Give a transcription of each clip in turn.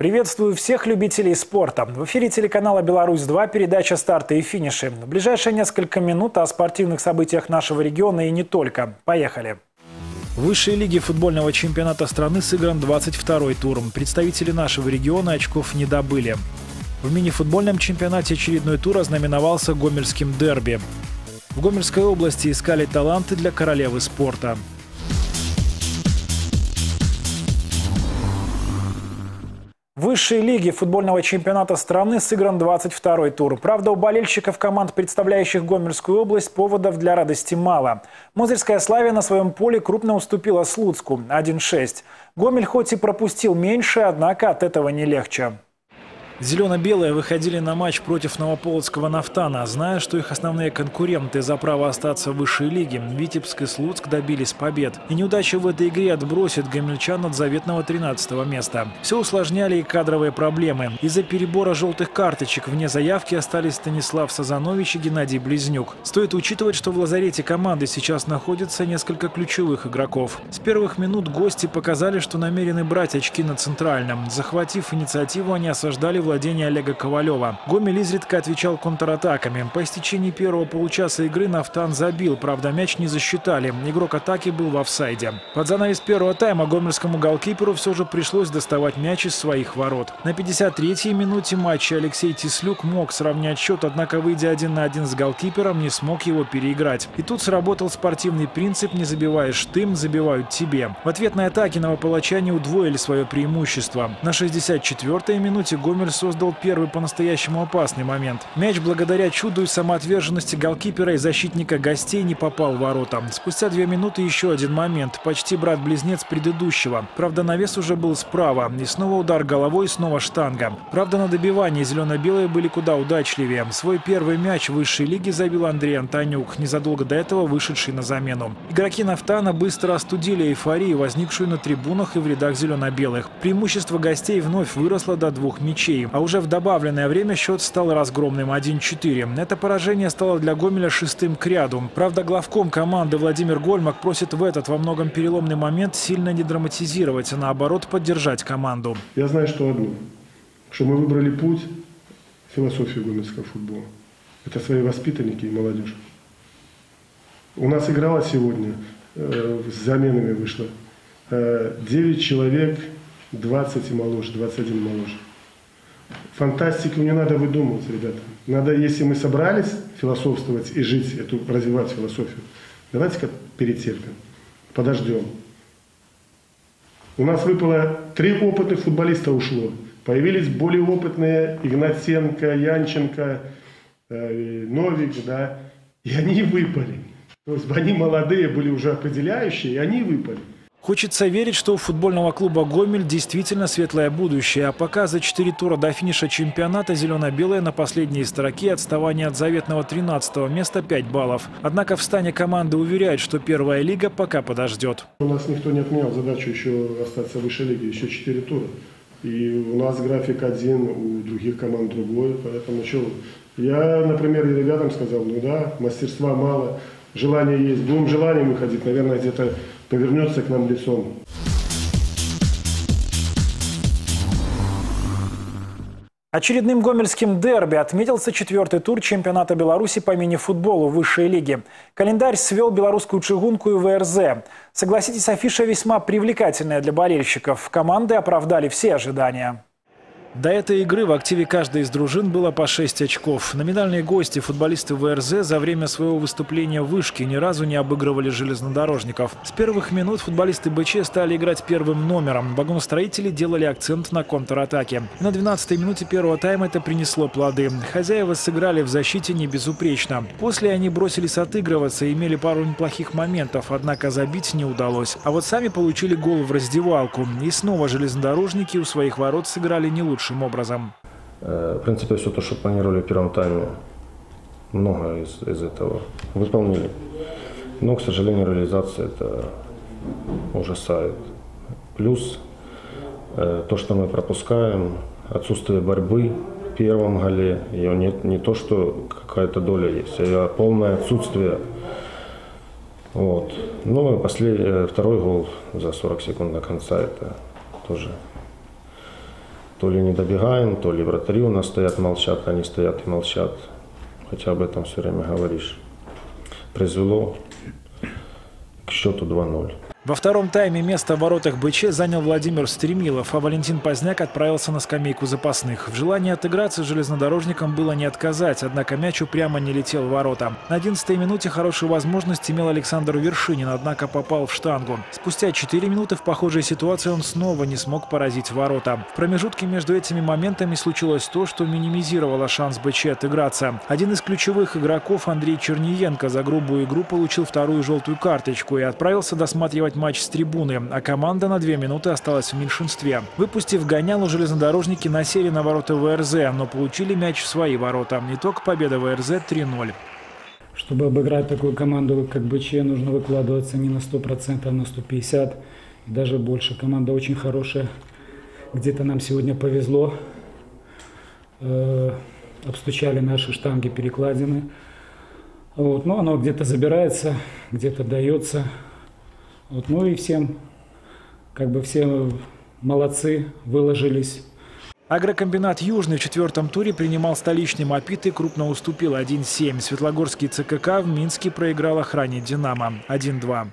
Приветствую всех любителей спорта. В эфире телеканала «Беларусь-2» передача «Старты и финиши». В ближайшие несколько минут о спортивных событиях нашего региона и не только. Поехали! В высшей лиге футбольного чемпионата страны сыгран 22-й тур. Представители нашего региона очков не добыли. В мини-футбольном чемпионате очередной тур ознаменовался гомельским дерби. В Гомельской области искали таланты для королевы спорта. В высшей лиге футбольного чемпионата страны сыгран 22-й тур. Правда, у болельщиков команд, представляющих Гомельскую область, поводов для радости мало. Мозырская «Славия» на своем поле крупно уступила Слуцку 1-6. Гомель хоть и пропустил меньше, однако от этого не легче. Зелено-белые выходили на матч против новополоцкого «Нафтана», зная, что их основные конкуренты за право остаться в высшей лиге – Витебск и Слуцк – добились побед. И неудача в этой игре отбросит гомельчан от заветного 13-го места. Все усложняли и кадровые проблемы. Из-за перебора желтых карточек вне заявки остались Станислав Сазанович и Геннадий Близнюк. Стоит учитывать, что в лазарете команды сейчас находится несколько ключевых игроков. С первых минут гости показали, что намерены брать очки на центральном. Захватив инициативу, они осаждали владение Олега Ковалева. Гомель изредка отвечал контратаками. По истечении первого получаса игры «Нафтан» забил, правда мяч не засчитали. Игрок атаки был в офсайде. Под занавес первого тайма гомельскому голкиперу все же пришлось доставать мяч из своих ворот. На 53-й минуте матча Алексей Тислюк мог сравнять счет, однако, выйдя 1 на 1 с голкипером, не смог его переиграть. И тут сработал спортивный принцип «не забиваешь ты, забивают тебе». В ответной атаке новополочане удвоили свое преимущество. На 64-й минуте Гомель создал первый по-настоящему опасный момент. Мяч благодаря чуду и самоотверженности голкипера и защитника гостей не попал в ворота. Спустя 2 минуты еще один момент. Почти брат-близнец предыдущего. Правда, навес уже был справа. И снова удар головой, снова штанга. Правда, на добивании зелено-белые были куда удачливее. Свой первый мяч в высшей лиге забил Андрей Антонюк, незадолго до этого вышедший на замену. Игроки «Нафтана» быстро остудили эйфорию, возникшую на трибунах и в рядах зелено-белых. Преимущество гостей вновь выросло до 2 мячей. А уже в добавленное время счет стал разгромным 1-4. Это поражение стало для Гомеля 6-м к ряду. Правда, главком команды Владимир Гольмак просит в этот во многом переломный момент сильно не драматизировать, а наоборот поддержать команду. Я знаю, что одно. Что мы выбрали путь, философию гомельского футбола. Это свои воспитанники и молодежь. У нас играла сегодня, с заменами вышло, 9 человек, 20 и моложе, 21 моложе. Фантастику не надо выдумывать, ребята. Надо, если мы собрались философствовать и жить, развивать философию, давайте-ка перетерпим, подождем. У нас выпало 3 опытных футболиста ушло. Появились более опытные Игнатенко, Янченко, Новик, да, и они выпали. То есть они молодые были уже определяющие, и они выпали. Хочется верить, что у футбольного клуба «Гомель» действительно светлое будущее. А пока за 4 тура до финиша чемпионата зелено-белые на последней строке, отставание от заветного 13-го места 5 баллов. Однако в стане команды уверяют, что первая лига пока подождет. У нас никто не отменял задачу еще остаться в высшей лиге, еще 4 тура. И у нас график один, у других команд другой, поэтому что? Я, например, и ребятам сказал, ну да, мастерства мало, желание есть, будем желанием выходить, наверное, где-то повернется к нам лицом. Очередным гомельским дерби отметился 4-й тур чемпионата Беларуси по мини-футболу в высшей лиге. Календарь свел белорусскую чугунку и ВРЗ. Согласитесь, афиша весьма привлекательная для болельщиков. Команды оправдали все ожидания. До этой игры в активе каждой из дружин было по 6 очков. Номинальные гости, футболисты ВРЗ, за время своего выступления в вышке ни разу не обыгрывали железнодорожников. С первых минут футболисты БЧ стали играть первым номером. Вагоностроители делали акцент на контратаке. На 12-й минуте первого тайма это принесло плоды. Хозяева сыграли в защите не безупречно. После они бросились отыгрываться и имели пару неплохих моментов, однако забить не удалось. А вот сами получили гол в раздевалку. И снова железнодорожники у своих ворот сыграли не лучше образом. В принципе, все то, что планировали в первом тайме, много из этого выполнили. Но, к сожалению, реализация это ужасает. Плюс то, что мы пропускаем, отсутствие борьбы в первом голе, ее нет, не то, что какая-то доля есть, а полное отсутствие. Вот. Ну и второй гол за 40 секунд до конца, это тоже То ли не добегаем, то ли вратари у нас стоят, молчат, они стоят и молчат. Хотя об этом все время говоришь. Произвело к счету 2-0. Во втором тайме место в воротах БЧ занял Владимир Стремилов, а Валентин Поздняк отправился на скамейку запасных. В желании отыграться железнодорожникам было не отказать, однако мяч упрямо не летел в ворота. На 11-й минуте хорошую возможность имел Александр Вершинин, однако попал в штангу. Спустя 4 минуты в похожей ситуации он снова не смог поразить ворота. В промежутке между этими моментами случилось то, что минимизировало шанс БЧ отыграться. Один из ключевых игроков, Андрей Черниенко, за грубую игру получил вторую желтую карточку и отправился досматривать матч с трибуны, а команда на 2 минуты осталась в меньшинстве. Выпустив гонялу, железнодорожники насели на ворота ВРЗ, но получили мяч в свои ворота. Итог победы ВРЗ 3-0. Чтобы обыграть такую команду, как БЧ, нужно выкладываться не на 100%, а на 150%, и даже больше. Команда очень хорошая. Где-то нам сегодня повезло. Обстучали наши штанги, перекладины. Вот. Но оно где-то забирается, где-то дается. Вот. Ну и всем, все молодцы, выложились. Агрокомбинат «Южный» в 4-м туре принимал столичный «Мопит» и крупно уступил 1-7. Светлогорский ЦКК в Минске проиграл охране «Динамо» 1-2.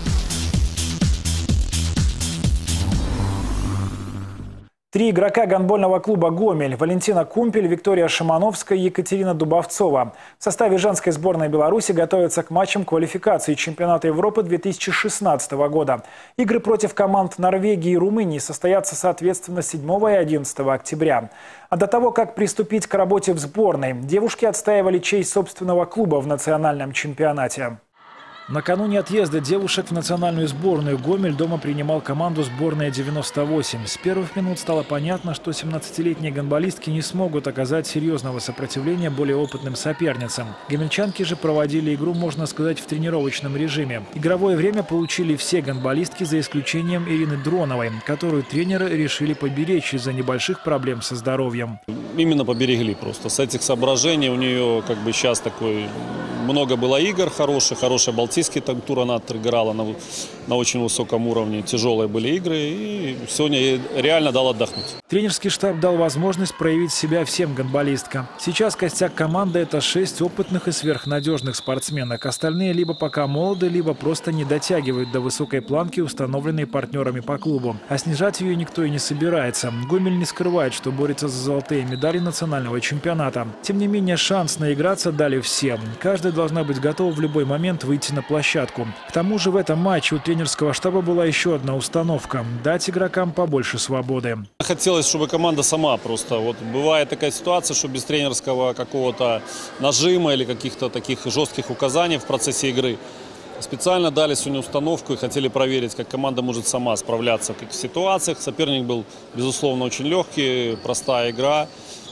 3 игрока гандбольного клуба «Гомель» – Валентина Кумпель, Виктория Шимановская и Екатерина Дубовцова – в составе женской сборной Беларуси готовятся к матчам квалификации чемпионата Европы 2016 года. Игры против команд Норвегии и Румынии состоятся соответственно 7 и 11 октября. А до того, как приступить к работе в сборной, девушки отстаивали честь собственного клуба в национальном чемпионате. Накануне отъезда девушек в национальную сборную Гомель дома принимал команду сборная 98. С первых минут стало понятно, что 17-летние гандболистки не смогут оказать серьезного сопротивления более опытным соперницам. Гомельчанки же проводили игру, можно сказать, в тренировочном режиме. Игровое время получили все гандболистки за исключением Ирины Дроновой, которую тренеры решили поберечь из-за небольших проблем со здоровьем. Именно поберегли просто. С этих соображений у нее сейчас такой много было игр хороших, хорошая Балтийский тур она отыграла на очень высоком уровне. Тяжелые были игры, и сегодня ей реально дал отдохнуть. Тренерский штаб дал возможность проявить себя всем гандболисткам. Сейчас костяк команды – это 6 опытных и сверхнадежных спортсменок. Остальные либо пока молоды, либо просто не дотягивают до высокой планки, установленной партнерами по клубу. А снижать ее никто и не собирается. Гомель не скрывает, что борется за золотые медали национального чемпионата. Тем не менее, шанс наиграться дали всем. Каждая должна быть готова в любой момент выйти на площадку. К тому же в этом матче у тренерского штаба была еще одна установка – дать игрокам побольше свободы. Хотелось, чтобы команда сама просто. Бывает такая ситуация, что без тренерского какого-то нажима или каких-то таких жестких указаний в процессе игры специально дали сегодня установку и хотели проверить, как команда может сама справляться в каких ситуациях. Соперник был, безусловно, очень легкий, простая игра.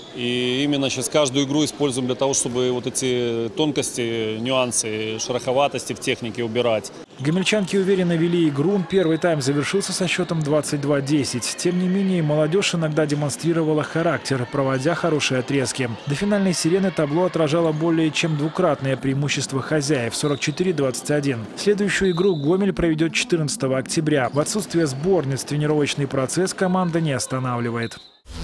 И именно сейчас каждую игру используем для того, чтобы эти тонкости, нюансы, шероховатости в технике убирать. Гомельчанки уверенно вели игру. Первый тайм завершился со счетом 22-10. Тем не менее, молодежь иногда демонстрировала характер, проводя хорошие отрезки. До финальной сирены табло отражало более чем двукратное преимущество хозяев – 44-21. Следующую игру Гомель проведет 14 октября. В отсутствие сборниц тренировочный процесс команда не останавливает.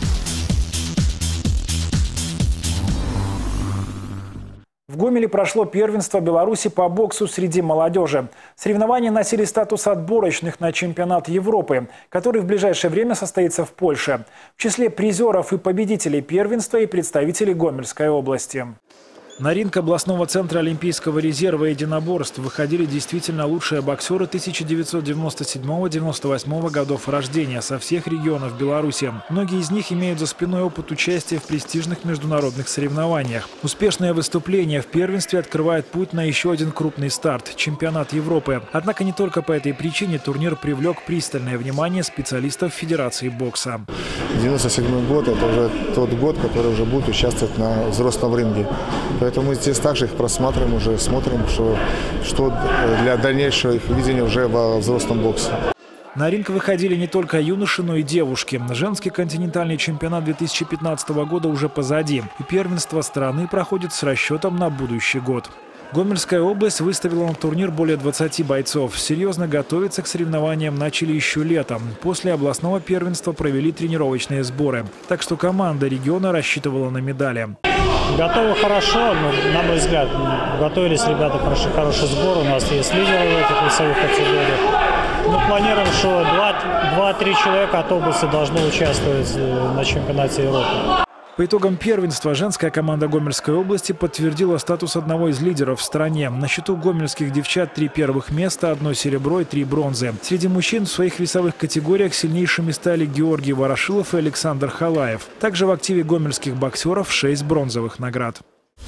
В Гомеле прошло первенство Беларуси по боксу среди молодежи. Соревнования носили статус отборочных на чемпионат Европы, который в ближайшее время состоится в Польше. В числе призеров и победителей первенства и представителей Гомельской области. На ринг областного центра Олимпийского резерва единоборств выходили действительно лучшие боксеры 1997-98 годов рождения со всех регионов Беларуси. Многие из них имеют за спиной опыт участия в престижных международных соревнованиях. Успешное выступление в первенстве открывает путь на еще один крупный старт – чемпионат Европы. Однако не только по этой причине турнир привлек пристальное внимание специалистов Федерации бокса. 97 год – это уже тот год, который уже будет участвовать на взрослом ринге. Поэтому мы здесь также их просматриваем, уже смотрим, что для дальнейшего их видения уже во взрослом боксе. На ринг выходили не только юноши, но и девушки. Женский континентальный чемпионат 2015 года уже позади. И первенство страны проходит с расчетом на будущий год. Гомельская область выставила на турнир более 20 бойцов. Серьезно готовиться к соревнованиям начали еще летом. После областного первенства провели тренировочные сборы. Так что команда региона рассчитывала на медали. Готовы хорошо, на мой взгляд. Готовились ребята, хороший сбор. У нас есть лидеры в этих весовых категориях. Мы планируем, что 2-3 человека от области должны участвовать на чемпионате Европы. По итогам первенства женская команда Гомельской области подтвердила статус одного из лидеров в стране. На счету гомельских девчат 3 первых места, 1 серебро и 3 бронзы. Среди мужчин в своих весовых категориях сильнейшими стали Георгий Ворошилов и Александр Халаев. Также в активе гомельских боксеров 6 бронзовых наград.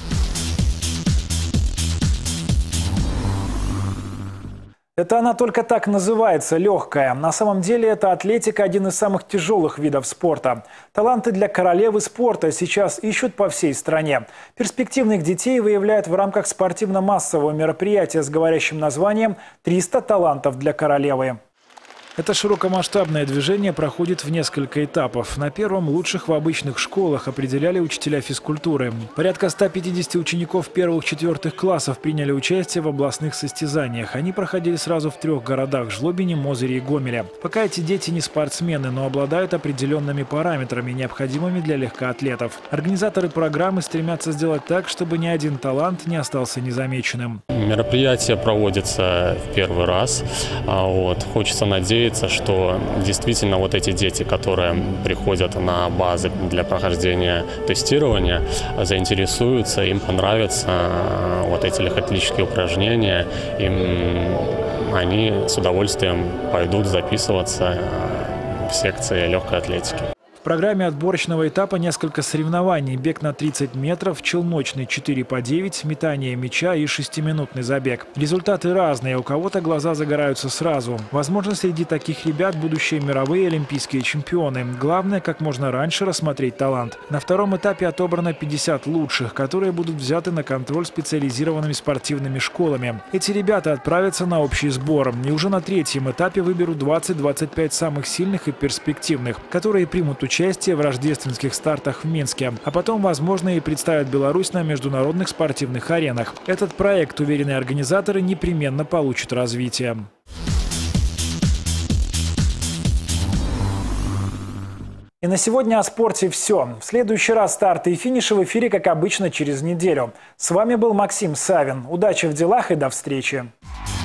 Это она только так называется – легкая. На самом деле это атлетика – один из самых тяжелых видов спорта. Таланты для королевы спорта сейчас ищут по всей стране. Перспективных детей выявляют в рамках спортивно-массового мероприятия с говорящим названием «300 талантов для королевы». Это широкомасштабное движение проходит в несколько этапов. На первом лучших в обычных школах определяли учителя физкультуры. Порядка 150 учеников первых-четвертых классов приняли участие в областных состязаниях. Они проходили сразу в 3 городах – Жлобине, Мозыре и Гомеле. Пока эти дети не спортсмены, но обладают определенными параметрами, необходимыми для легкоатлетов. Организаторы программы стремятся сделать так, чтобы ни один талант не остался незамеченным. Мероприятие проводится в первый раз. Хочется надеяться, что действительно вот эти дети, которые приходят на базы для прохождения тестирования, заинтересуются, им понравятся вот эти легкоатлетические упражнения, они с удовольствием пойдут записываться в секции легкой атлетики. В программе отборочного этапа несколько соревнований: бег на 30 метров, челночный 4 по 9, метание мяча и 6-минутный забег. Результаты разные, у кого-то глаза загораются сразу. Возможно, среди таких ребят будущие мировые олимпийские чемпионы. Главное, как можно раньше рассмотреть талант. На втором этапе отобрано 50 лучших, которые будут взяты на контроль специализированными спортивными школами. Эти ребята отправятся на общий сбор. И уже на третьем этапе выберут 20-25 самых сильных и перспективных, которые примут участие в рождественских стартах в Минске. А потом, возможно, и представят Беларусь на международных спортивных аренах. Этот проект, уверены организаторы, непременно получит развитие. И на сегодня о спорте все. В следующий раз старты и финиши в эфире, как обычно, через неделю. С вами был Максим Савин. Удачи в делах и до встречи.